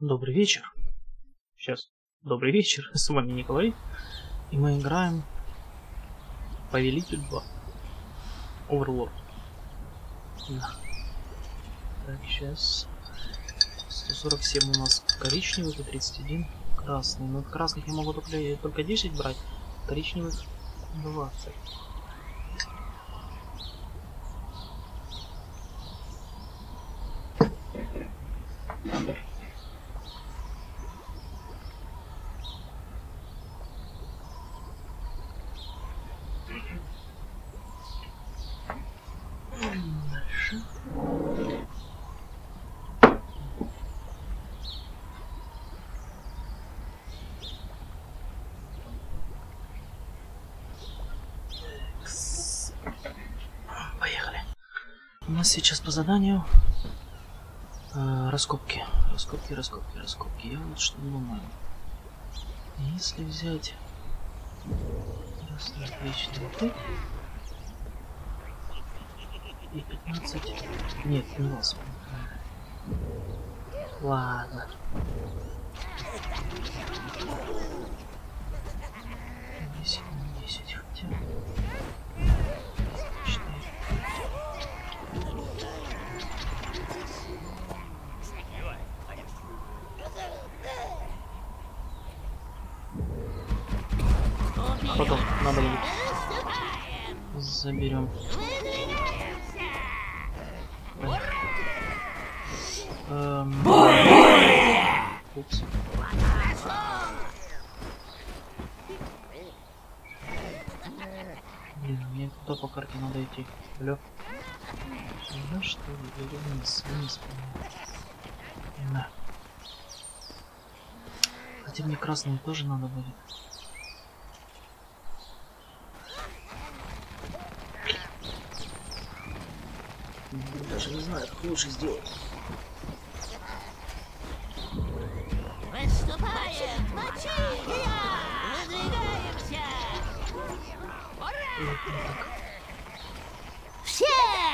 Добрый вечер. Сейчас. Добрый вечер. С вами Николай. И мы играем Повелитель 2. Overlord. Да. Так, сейчас. 147 у нас коричневых и 31 красный. Но красных я могу только 10 брать. Коричневых 20. Дальше. Поехали. У нас сейчас по заданию раскопки. Раскопки. Я вот что думаю. Если взять... Раз, два, три, четыре, пять. И 15... Нет, не 20. Ладно. 10 на 10 хотя. 4. Потом надо будет. Заберем. Упс. Блин, мне туда по карте надо идти. Алло. Сюда что ли? Или вниз? Вниз, по-моему. Да. Хотя мне красные тоже надо будет. Даже не знаю, как лучше сделать. Выступаем! Выдвигаемся! Все!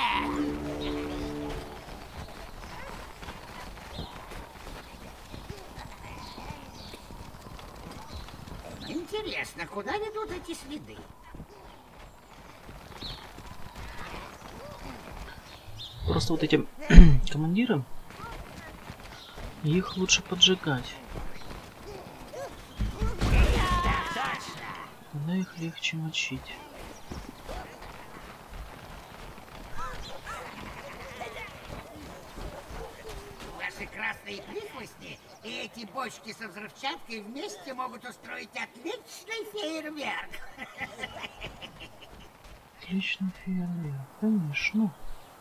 Интересно, куда ведут эти следы? Просто вот эти командиры, их лучше поджигать. Тогда их легче мочить. Ваши красные прихвостни и эти бочки со взрывчаткой вместе могут устроить отличный фейерверк. Отличный фейерверк, конечно.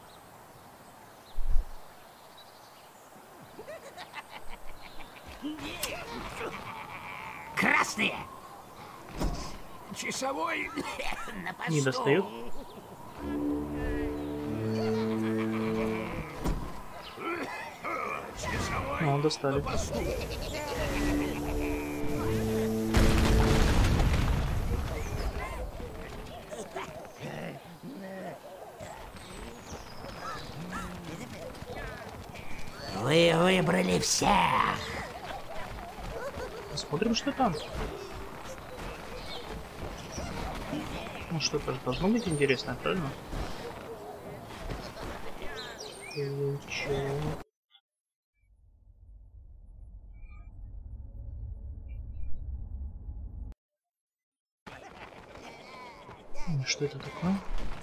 Красные! Часовой на посту. Не достает. Ну, достали. Вы выбрали всех. Посмотрим, что там. Ну, что-то же должно быть интересное, правильно? Что это такое?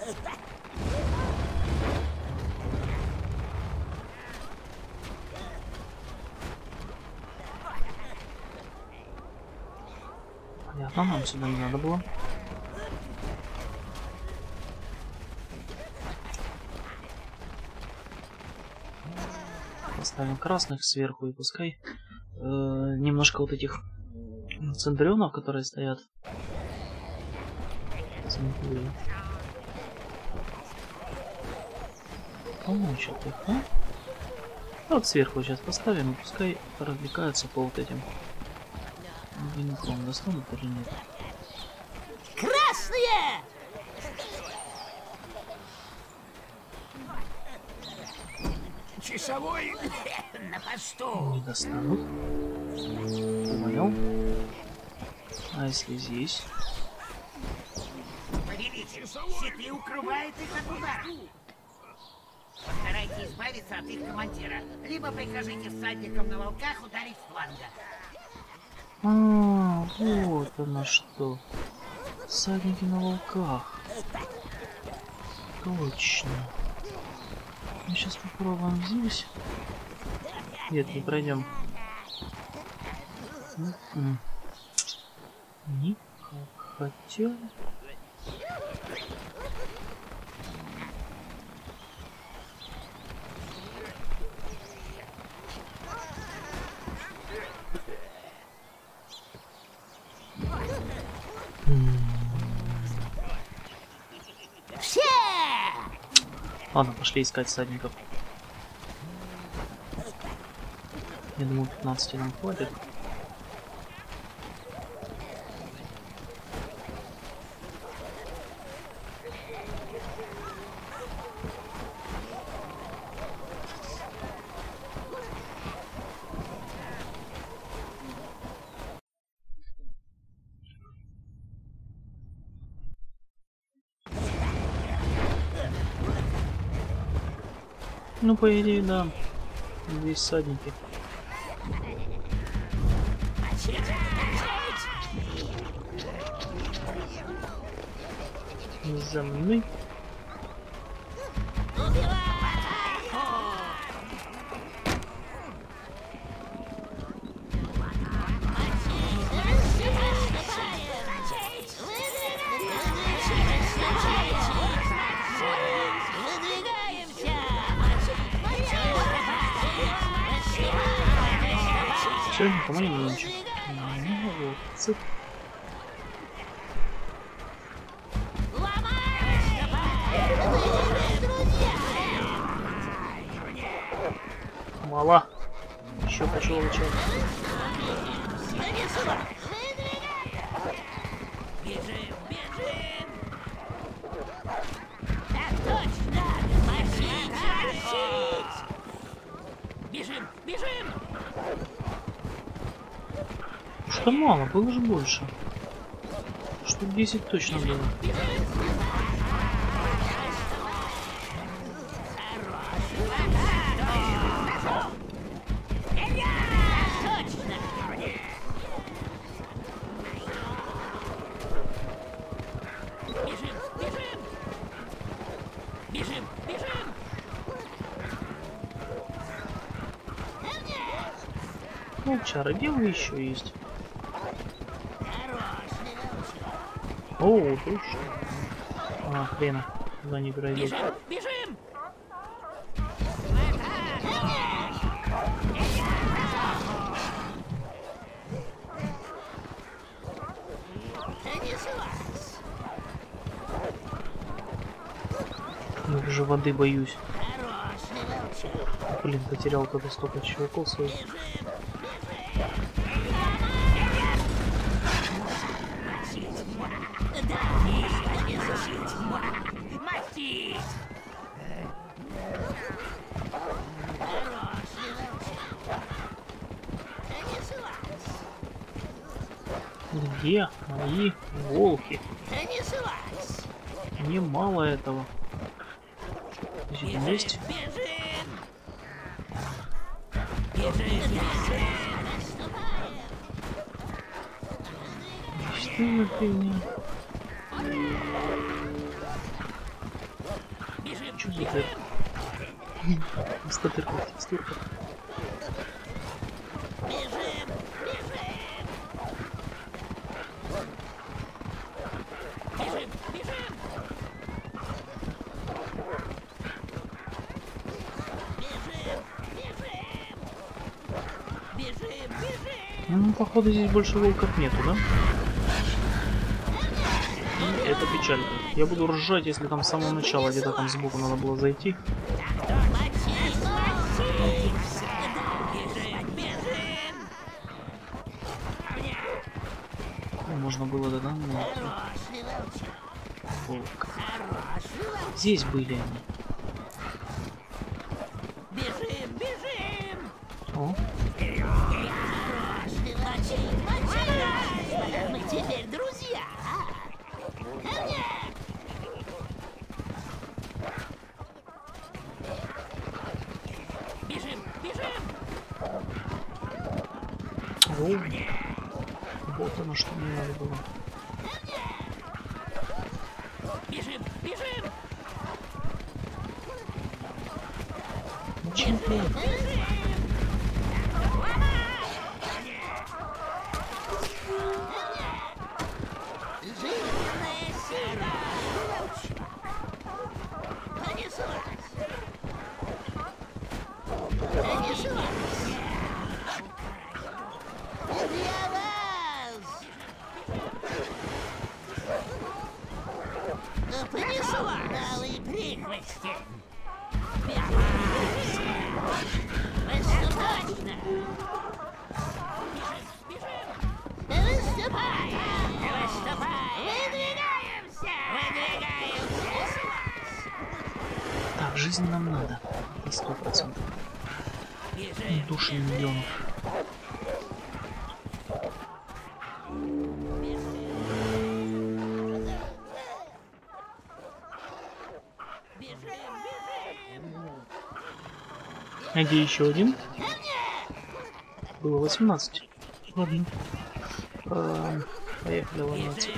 Понятно, нам сюда не надо было. Поставим красных сверху и пускай немножко вот этих центрионов, которые стоят. Помочат их, а? Вот сверху сейчас поставим, и пускай развлекаются по вот этим. Не помню, достанут или нет. Красные! Часовой на посту. Не достанут. Понял. А если здесь? Повелитель, щиты укрывает их от удара. Постарайтесь избавиться от их командира. Либо прикажите всадникам на волках ударить с фланга. А, вот оно что. Всадники на волках. Точно. Мы сейчас попробуем здесь. Нет, не пройдем. Никак. Хотя... Ладно, пошли искать всадников. Я думаю, 15 нам хватит. Ну, по идее, да. Здесь всадники. За мной. Все, никому не было ничего. Молодцы. Мало. Еще хочу улучшать. Бежим, бежим! Что мало, было же больше. Штук 10 точно было. Ну, чародел еще есть. О, тут что? А, хрена. Туда не пройдет. Бежим! Я уже воды боюсь. Блин, потерял когда столько чуваков своих. Где мои волки? Мне мало этого. Здесь есть? Что за фигня? Что за это? Статырка, текстурка. Ну, походу, здесь больше волков нету, да? Это печально. Я буду ржать, если там с самого начала где-то там сбоку надо было зайти. Ну, можно было, да? Волк. Здесь были они. О. Мы теперь друзья. Бежим, бежим. О. Вот оно, что мне надо было. Бежим, бежим. Чемпион. Жизненная сила. Понеслась. Понеслась. Для вас. Понеслась. Малые прихвости. Выступать! Выступай! Выступай! Выдвигаемся! Выдвигаемся! Так, жизнь нам надо. 100%. Души миллионов. А где еще один? Было 18. Ладно. Поехали ломаться.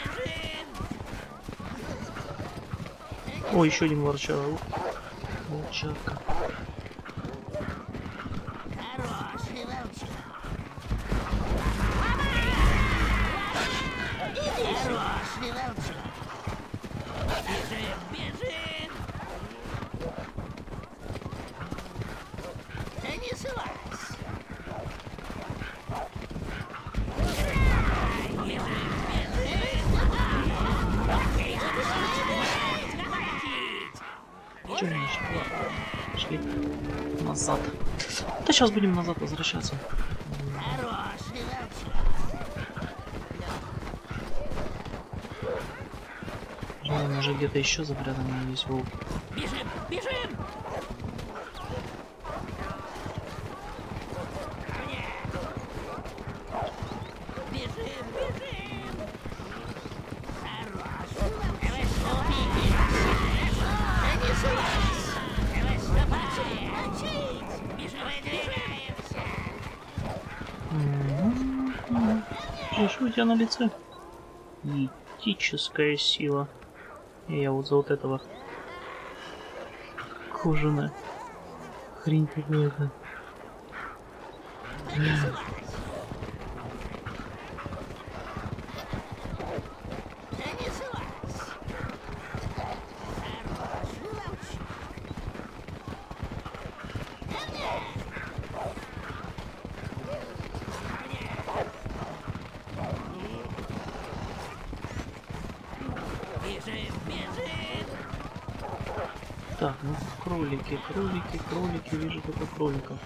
О, еще один волчара. Волчарка. Хороший волчок. Хороший волчок. Бежим, бежим. Понеслась. Че мы шли назад? Да сейчас будем назад возвращаться. Хороший волчок. Наверное, уже где-то еще запрятаны есть волк. Бежим, бежим. Бежим, бежим. Хороший волчок. Понеслась. Выступать. Бежим, выдвигаемся. Что у тебя на лице? Этическая сила. И я вот за вот этого кожаная хрень какая-то. Понеслась. Понеслась. Хороший волчок. Бежим, бежим. Так, ну кролики, кролики, кролики, вижу только кроликов.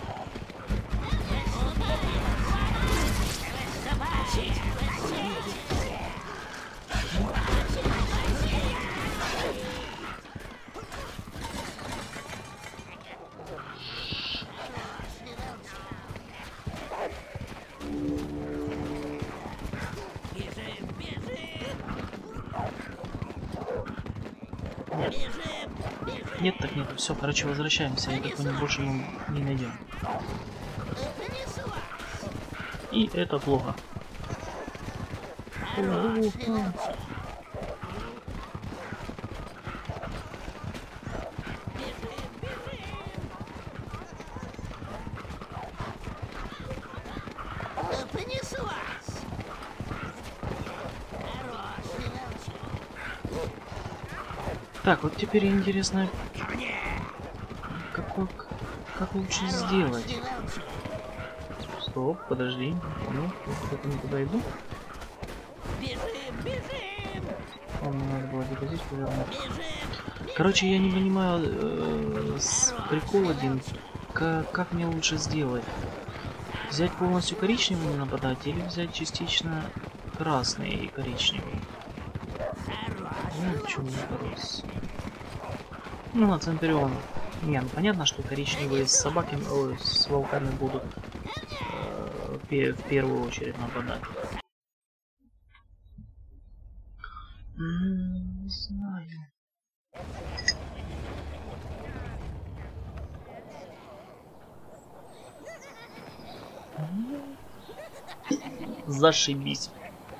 Бежим, бежим. Бежим, бежим. Нет, так нет, все, короче, возвращаемся, я так понял, больше мы не найдем. Понеслась. И это плохо. Хороший волчок. Бежим, бежим. Понеслась. Хороший волчок. Так, вот теперь интересно, как лучше сделать. Хороший волчок. Стоп, подожди. Ну, как я туда иду? Бежим, бежим. О, мне надо было где-то здесь повернуть. Бежим. Короче, я не понимаю прикол один. Как мне лучше сделать? Взять полностью коричневый нападать или взять частично красный и коричневый? Ну, почему не бороться? Ну, на Центуриона. Не, ну понятно, что коричневые с собаками, ой, с волками будут в первую очередь нападать. Не знаю. Зашибись.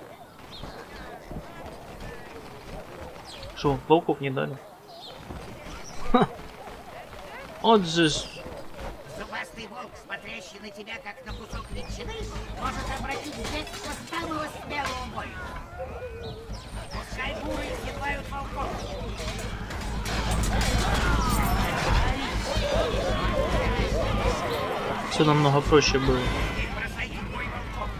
Шо, волков не дали? Ха. Вот же ж. Зубастый волк, смотрящий на тебя, как на кусок ветчины, может обратить детство самого смелого воина. Пускай буры седлают волков. Все намного проще было. Бросайте в бой волков.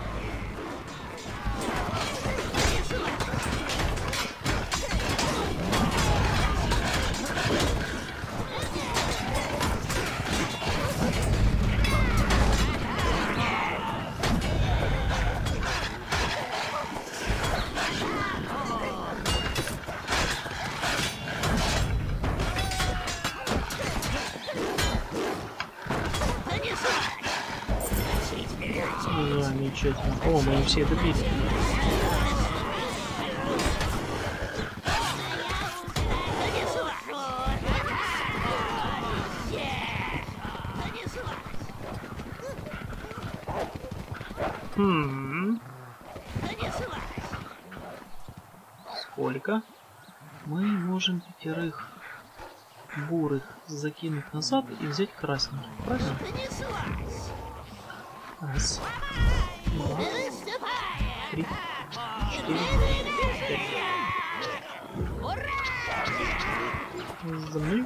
Замечательно. О, мы все добили. Сколько? Мы можем 5 бурых закинуть назад и взять красненьких, правильно? Раз, 2, 3, 4, 5. За мной.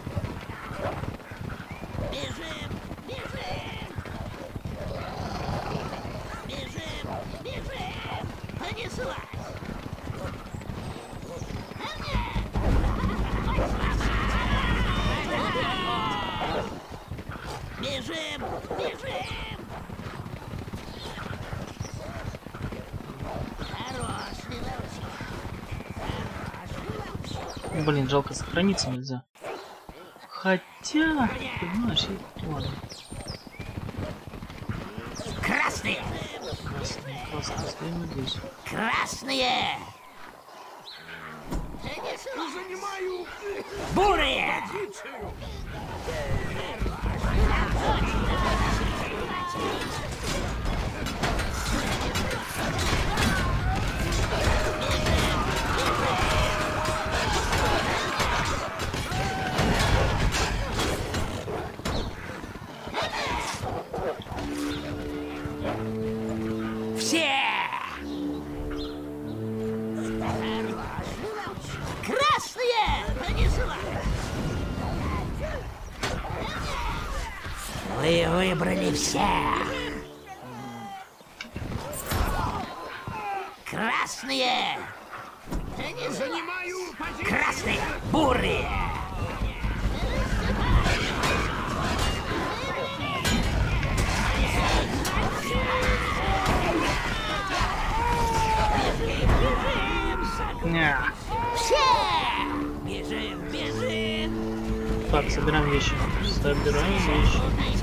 Блин, жалко, сохраниться нельзя. Хотя, понимаешь, ладно. Красные! Красные, красные, стоим здесь. Красные! Бурые! Все! Красные! Вы выбрали всех! Красные! Красные! Бурые! Все! Бежим, бежим! Так, собираем вещи. Собираем вещи.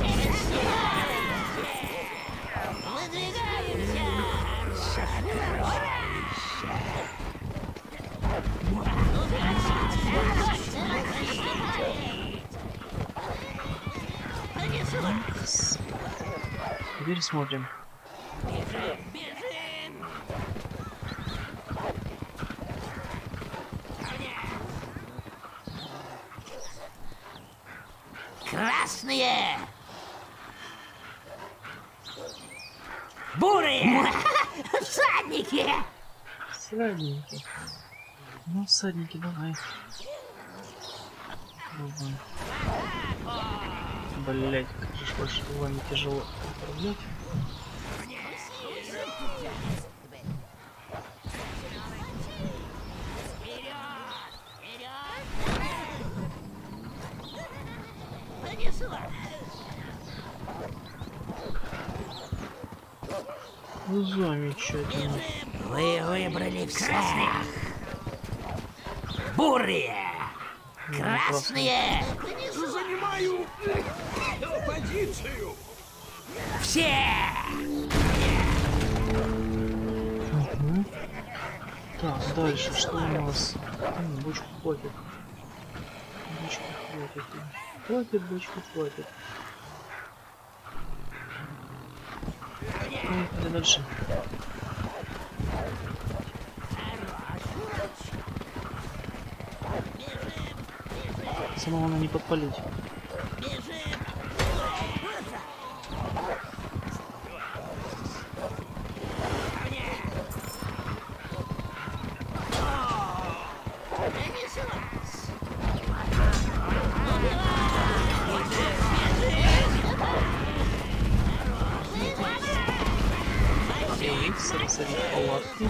Теперь смотрим. Красные! Бурые! Всадники! Всадники. Ну, всадники, давай. Давай. Блять, как же больше вами тяжело управлять. Ну, замечательно. Вы выбрали всех. Бурые! Красные! Все! Угу. Так, дальше что у нас? Бочку хватит. Бочки хватит. Хватит, бочки хватит. Поехали дальше. Самого надо не подпалить. Сорвать палатки.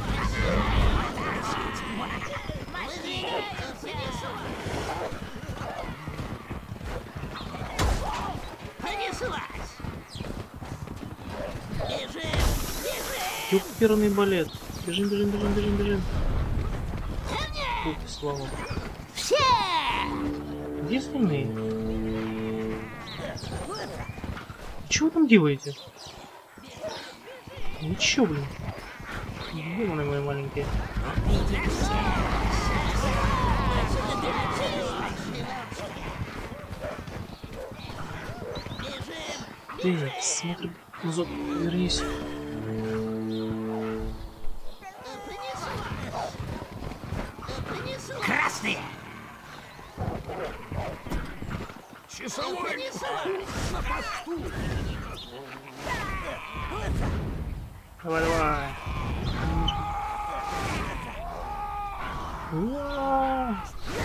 Ёперный балет. Бежим, бежим, бежим, бежим, бежим. Ух, слава. Где остальные? Чего вы там делаете? Ничего, блин. Демоны мои маленькие. Ты, смотри, назад, вернись. Красные! Часовой! На посту! Давай, давай. Уа!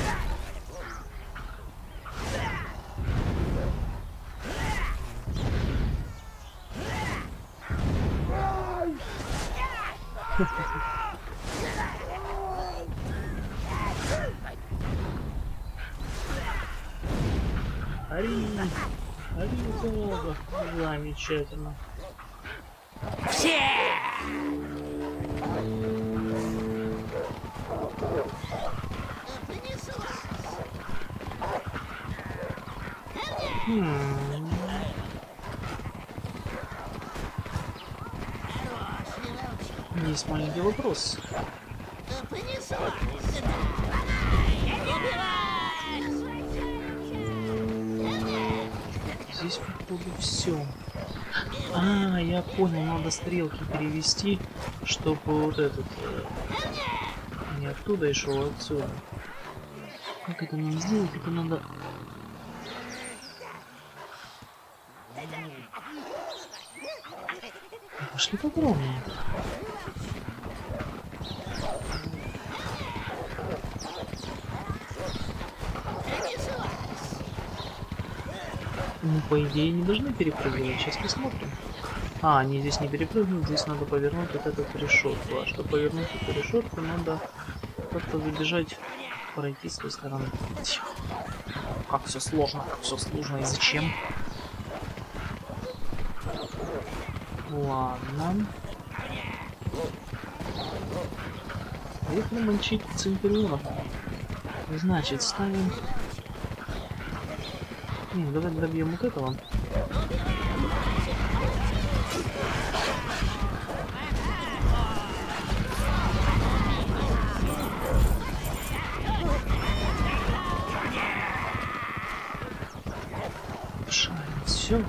Арина, Арина, замечательно. Все! Есть маленький вопрос. Здесь походу все. А, я понял, надо стрелки перевести, чтобы вот этот не оттуда и шел отсюда. Как это нам сделать? Это надо. Пошли попробуем. Ну, по идее, не должны перепрыгивать. Сейчас посмотрим. А, они здесь не перепрыгнут, здесь надо повернуть вот эту решетку. А чтобы повернуть эту решетку, надо как-то забежать, пройти с той стороны. Как все сложно и зачем? Ладно. Поехали мочить Центуриона. Значит, ставим... Не, давай добьем вот этого. Все.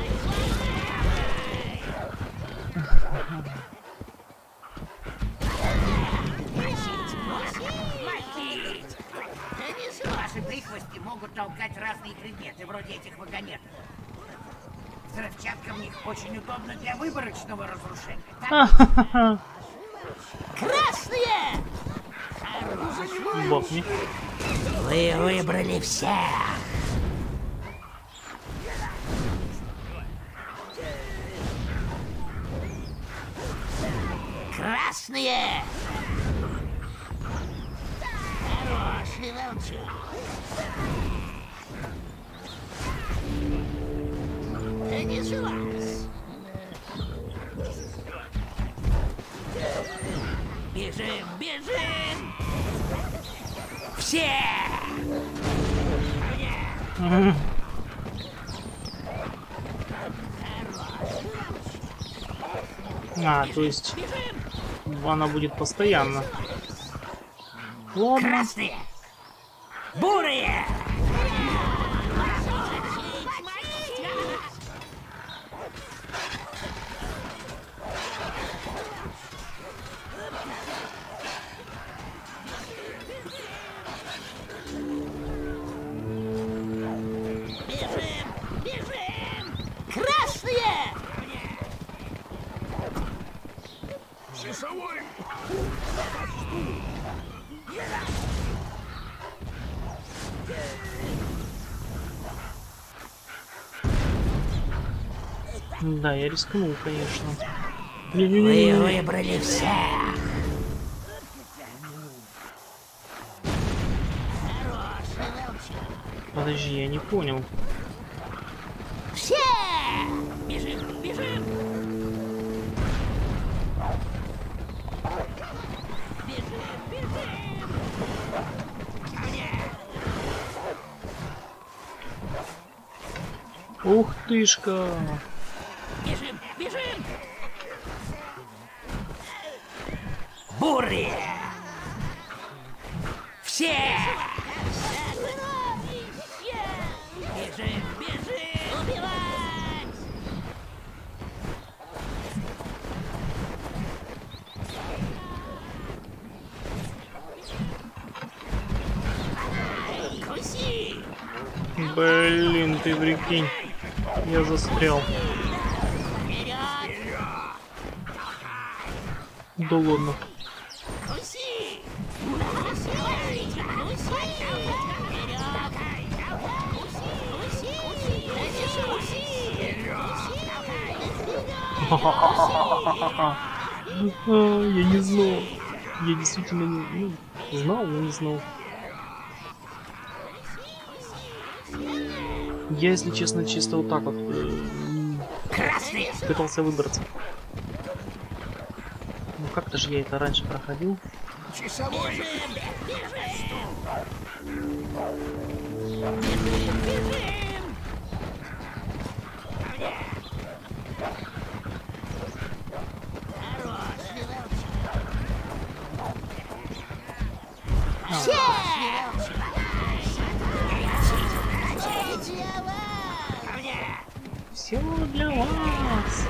Ваши прихвости могут толкать разные предметы, вроде этих вагонеток. Взрывчатка в них очень удобна для выборочного разрушения. Красные! Бахни. Вы выбрали всех! Красные! Хороший волчок. Не вас. Бежим, бежим! Все! А, то есть она будет постоянно. Ладно. Красные! Бурые! Красные! Часовой! Да, я рискнул, конечно. Вы Не-не-не. выбрали всех! Подожди, я не понял. Все! Бежим, бежим! Бежим, бежим! Ко мне! Ух тышка. Бежим, бежим! Бурые! Все! Бежим, бежим! Убивать! Куси! Блин, ты прикинь. Я застрял. Вперед! Да ладно. Куси! Куси! Куси! Вперед! Куси! Куси! Я не знал. Я действительно знал, но не знал. Я, если честно, чисто вот так вот Красные! пытался выбраться. Ну как-то же я это раньше проходил. Часовой! Все для вас.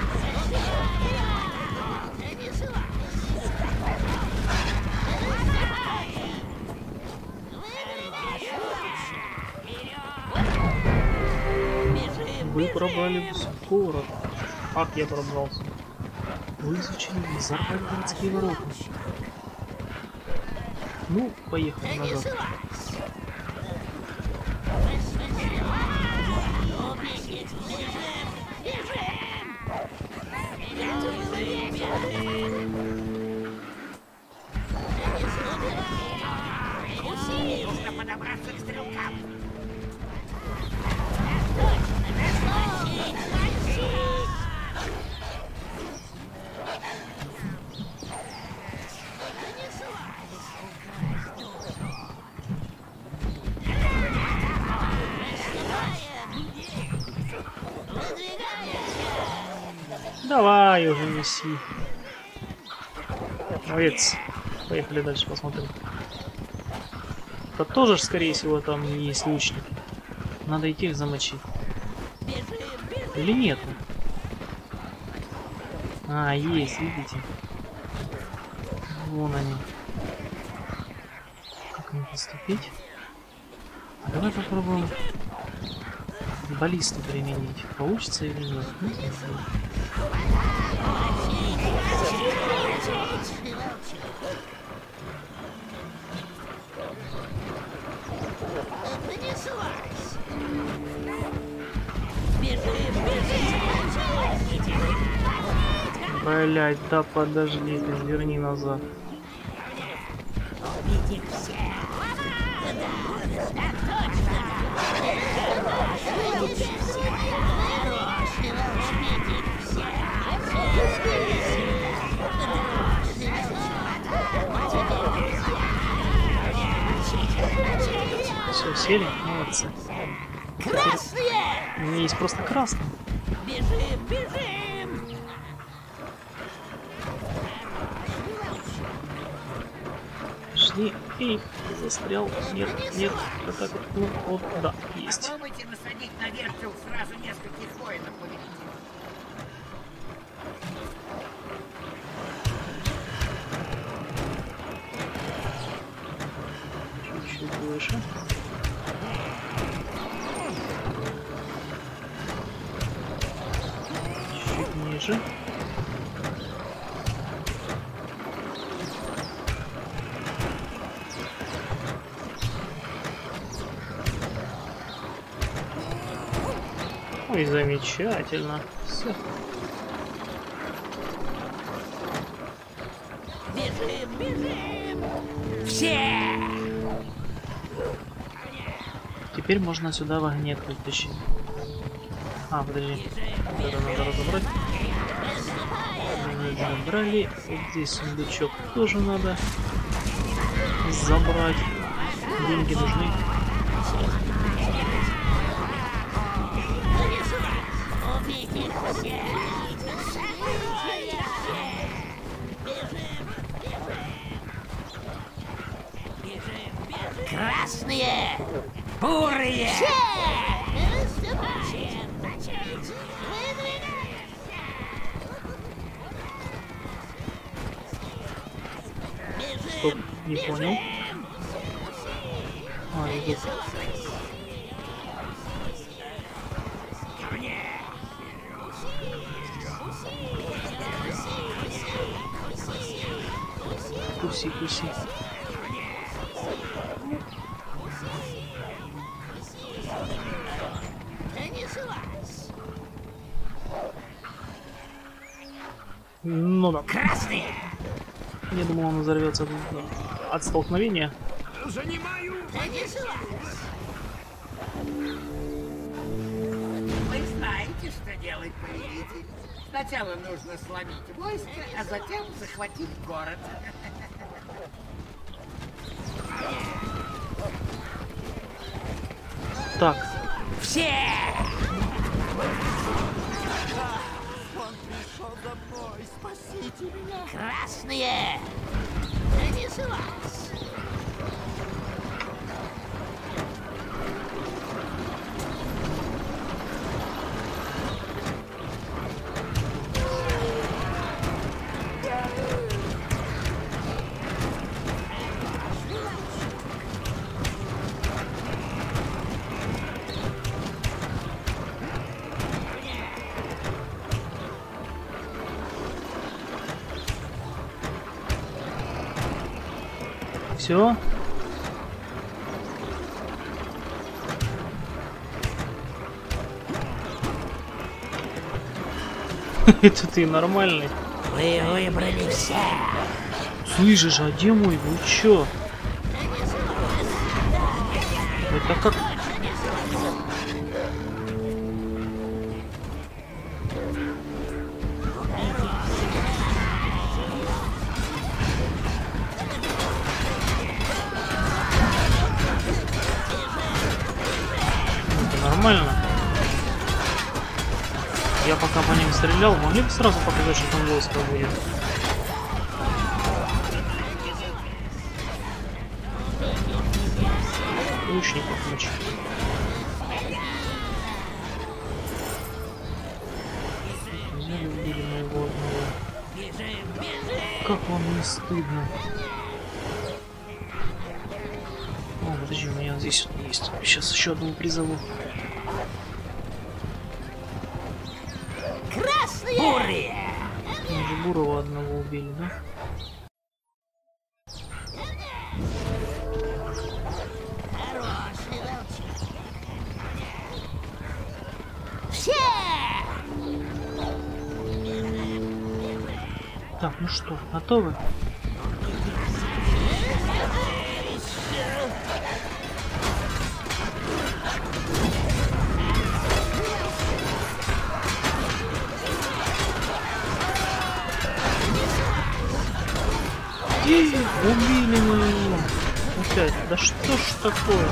Вы пробрали город. Ах, я пробрался. Вы изучили взорвать городские ворота. Ну, поехали назад. Нужно подобраться к стрелкам. Давай уже неси. Молодец. Поехали дальше, посмотрим. Это тоже, скорее всего, там есть лучники. Надо идти их замочить. Или нет? А, есть, видите? Вон они. Как им поступить? А давай попробуем баллисту применить. Получится или нет? Ну, не знаю. Блять, да подожди, ты верни назад. Все, сели? Молодцы. Красные! У меня есть просто красный. Бежим, бежим! подожди. И застрял. Нет, нет. Вот так вот. Ну, вот, да, есть. Попробуйте насадить на вертел сразу нескольких воинов, повелитель. Чуть выше. Чуть ниже. Ой, замечательно. Все. Бежим, бежим! Все! Теперь можно сюда вагнет вытащить. А, подожди. Вот это надо разобрать. Забрали. Вот здесь сундучок тоже надо забрать. Деньги нужны. Красные! Бурые! Стоп, не понял. А, идут. Куси, куси. Ну да. Красные! Я думал, он взорвется от столкновения. Занимаю! Вы знаете, что делать, повелитель. Сначала нужно сломить войско, а затем захватить город. Так, Все! Он пришел за мной, спасите меня! Красные! Донеслась! все. Это ты нормальный. Вы выбрали все! Слышишь, а где мой? Вы чё? Это как? Это нормально. Я пока по ним стрелял, могли бы сразу показать, что там войско будет. Лучников мочи. Взяли, убили моего одного. Как вам не стыдно? О, подожди, у меня здесь вот есть. Сейчас еще одного призову. Красные! Бурые! Мы же Бурова одного убили, да? Хороший волчок. Все! Так, ну что, готовы? Убили мы его. Опять. Да что ж такое?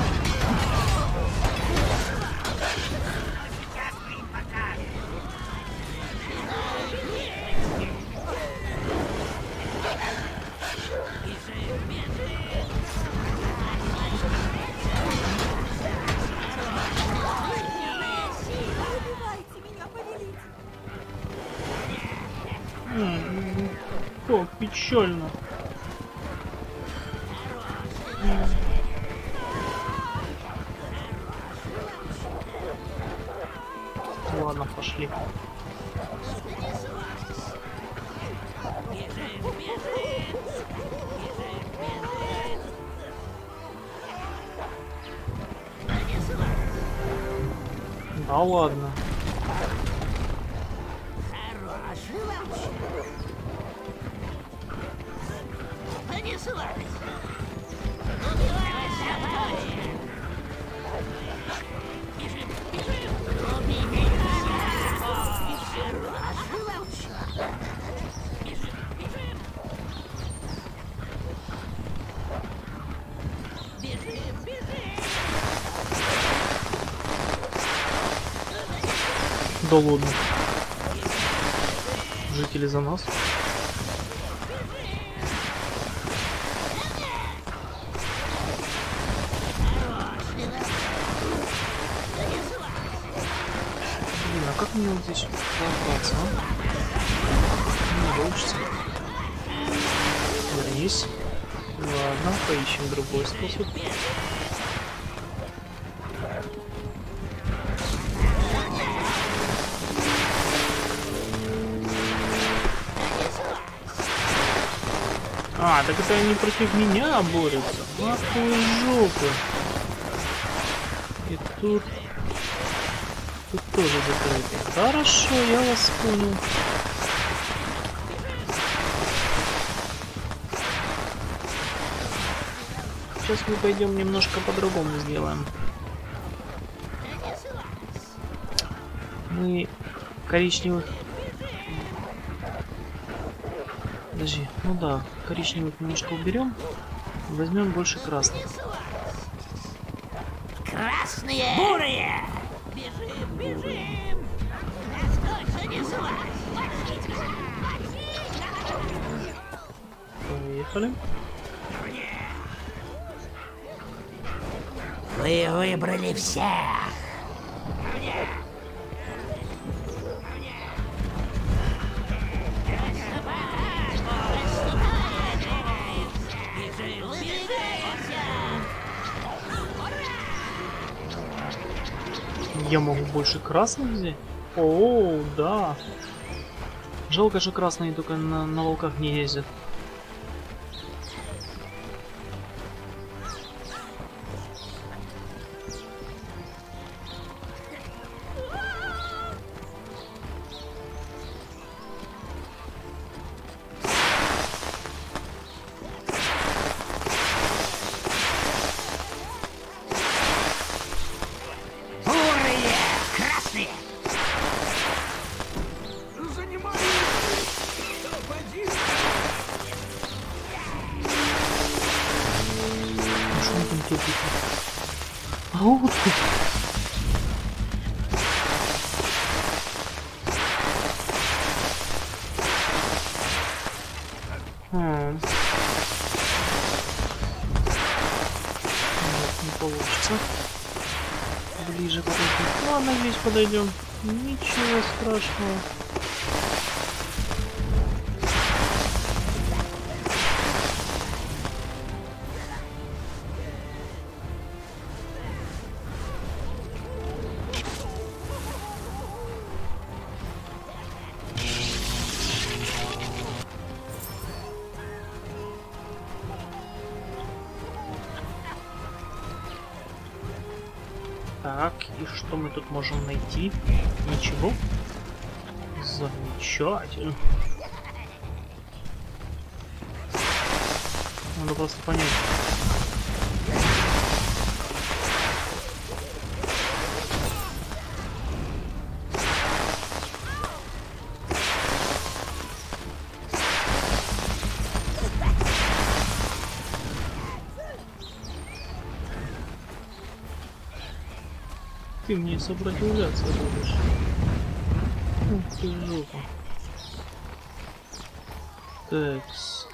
Как печально. Ладно, пошли. Да ладно. Да ладно. Жители за нас. Блин, а как мне вот здесь пробраться, а? Не получится. Вернись. Ладно, поищем другой способ. А, так это они против меня борются. Ах ты жопа. И тут тоже закрыто. Хорошо, я вас понял. Сейчас мы пойдем немножко по-другому сделаем. Мы коричневых... Подожди, ну да, коричневых немножко уберем. Возьмем больше красных. Красные! Бурые! Поехали. Вы выбрали всех! Я могу больше красных взять? О, да. Жалко, что красные только на волках не ездят. А вот ты. Нет, не получится. Ближе подойти. Ладно, здесь подойдем. Ничего страшного. Так, и что мы тут можем найти? Ничего. Замечательно. Надо просто понять. Ты мне сопротивляться будешь. Ух ты, жопа. Такс.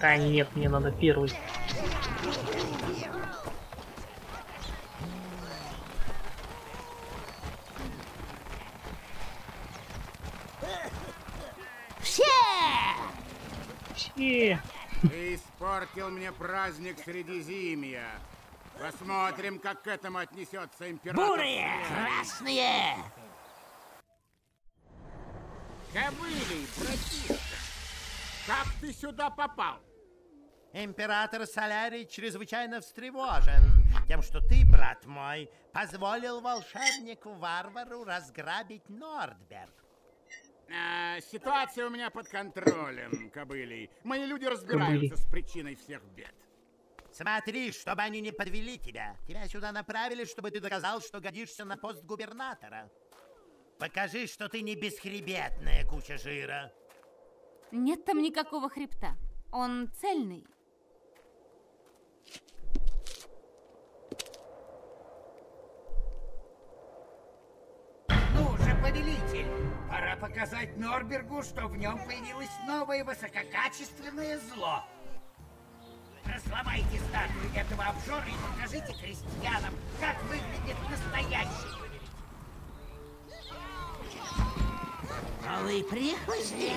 А нет, мне надо первый. Все! Ты испортил мне праздник Средизимья. Посмотрим, как к этому отнесется император. Бурые! Красные! Кобылий, братишка, как ты сюда попал? Император Солярий чрезвычайно встревожен тем, что ты, брат мой, позволил волшебнику-варвару разграбить Нордберг. Ситуация у меня под контролем, Кобылий. Мои люди разбираются с причиной всех бед. Смотри, чтобы они не подвели тебя. Тебя сюда направили, чтобы ты доказал, что годишься на пост губернатора. Покажи, что ты не бесхребетная куча жира. Нет там никакого хребта. Он цельный. Ну же, повелитель, пора показать Норбергу, что в нем появилось новое высококачественное зло. Разломайте статую этого обжора и покажите крестьянам, как выглядит настоящий повелитель. Новый прихвостни.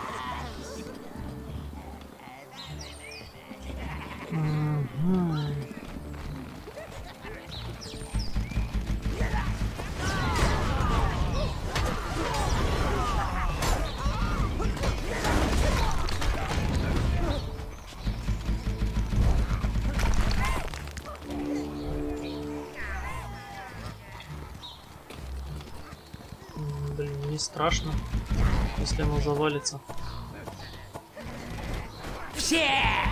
Блин, не страшно, если оно завалится. Все!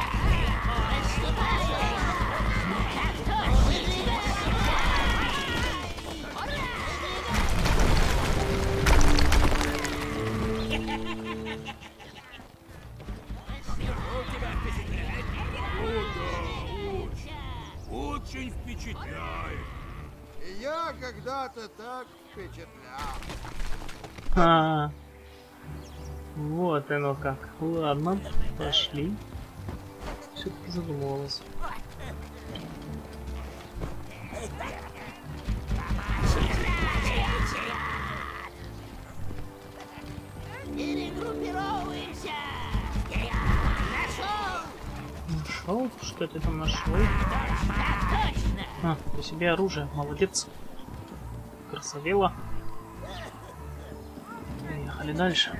Очень впечатляет. Я когда-то так впечатлял. Вот оно как. Ладно, пошли. Все-таки задумывалась. Перегруппировываемся! Нашел? Что ты там нашел? У себя оружие. Молодец. Красавела. Поехали дальше.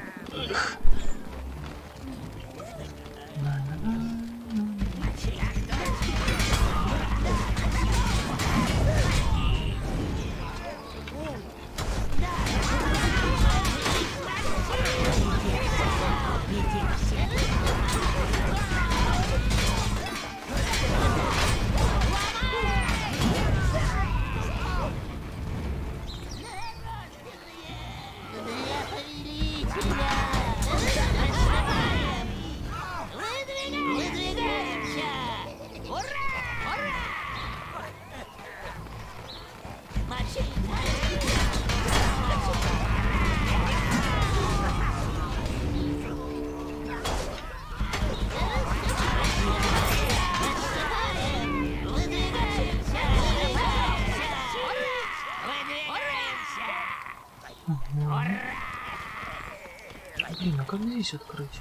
Блин, а как здесь открыть?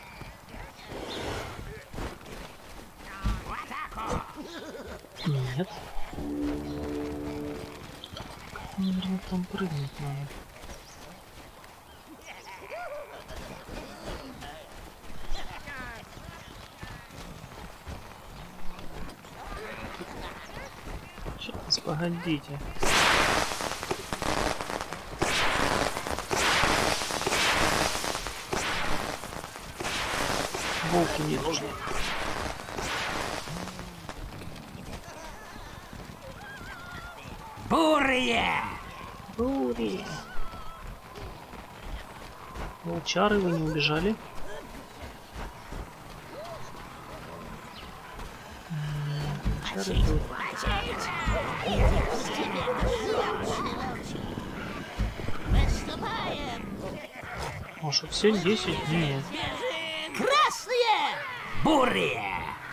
Нет. Наверное, там прыгнуть надо. Сейчас, погодите. Волки не нужны. Бурые! Бурые. Волчары, вы не убежали? Волчары тут. Может, все 10? Нет. Красные! бурые!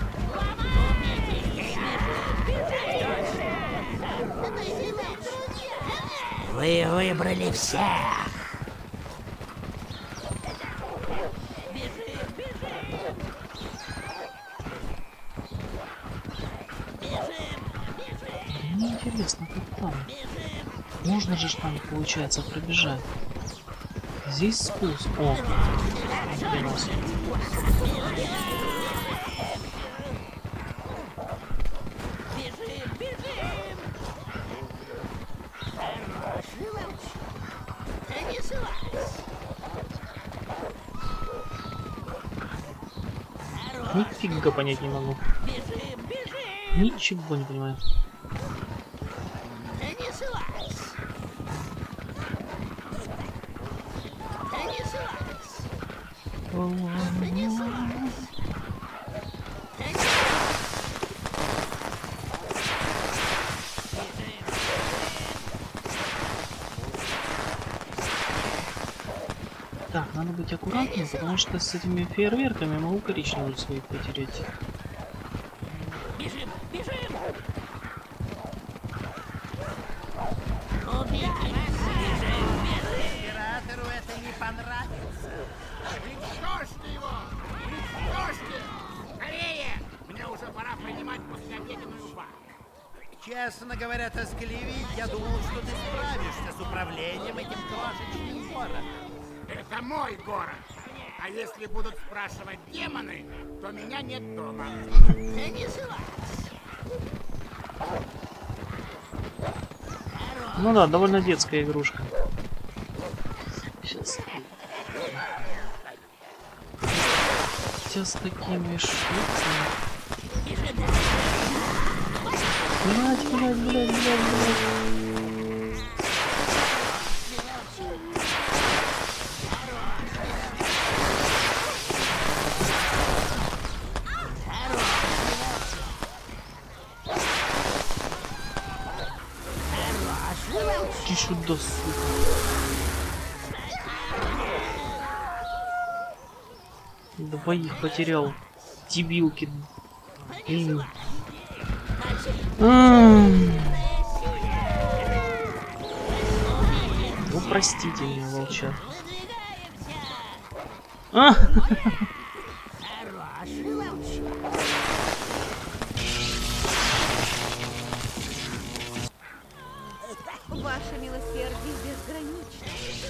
Вы выбрали всех! Мне интересно, как там. Можно же там, получается, пробежать. Здесь спуск. О, прекрасно. Нифига понять не могу. Ничего не понимаю. Так, надо быть аккуратнее, потому что с этими фейерверками я могу коричневую своих потерять. Бежим, бежим! Императору это не понравится. Уничтожьте его! Уничтожьте! Скорее! Мне уже пора принимать послеобеденную ванну. Честно говоря, тоскливый, я думал, что ты справишься с управлением этим крошечным городом. Это мой город. А если будут спрашивать демоны, то меня нет дома. Ну да, довольно детская игрушка. Сейчас. Хотя с такими штуками. Блять. Иди сюда, сука. Двоих потерял. Дебилки. Блин. Ну, простите меня, волчат. Ваше милосердие безгранично.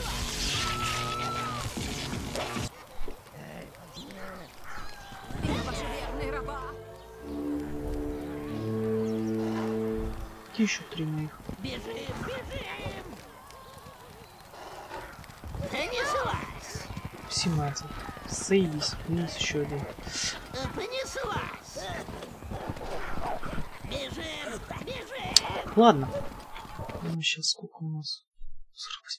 Ты ваша верная раба. Где еще 3 моих? Бежим, бежим! Понеслась! 17. Сейвись. Минус еще один. Понеслась! Бежим, бежим! Ладно. Ну, сейчас сколько у нас? 48.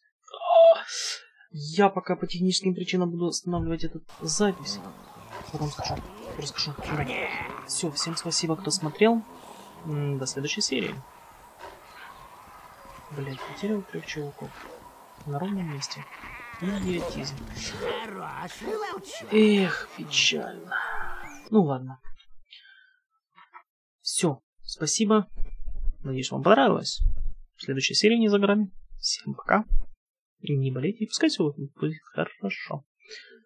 Я пока по техническим причинам буду останавливать эту запись. Потом расскажу. Все, всем спасибо, кто смотрел. До следующей серии. Блять, потерял 3 чуваков. На ровном месте. Идиотизм. Эх, печально. Ну ладно. Все, спасибо. Надеюсь, вам понравилось. Следующая серия не за горами. Всем пока. Не болейте, и пускай все будет хорошо.